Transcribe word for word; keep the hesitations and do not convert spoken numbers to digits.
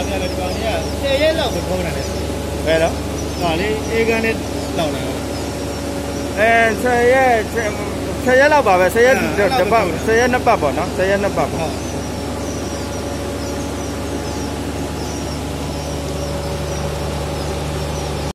ပြလဲဒီကောင်ကြီးကဆယ်ရက်လောက်ကိုထုံးတာလေဘယ်တော့ဟာလေအေးကန်နဲ့လောင်တာအဲဆယ်ရက်ဆယ်ရက်လောက်ပါပဲဆယ်ရက်တစ်ပတ်ဆယ်ရက်နှစ်ပတ်ပေါ့နော်ဆယ်ရက်နှစ်ပတ်ပေါ့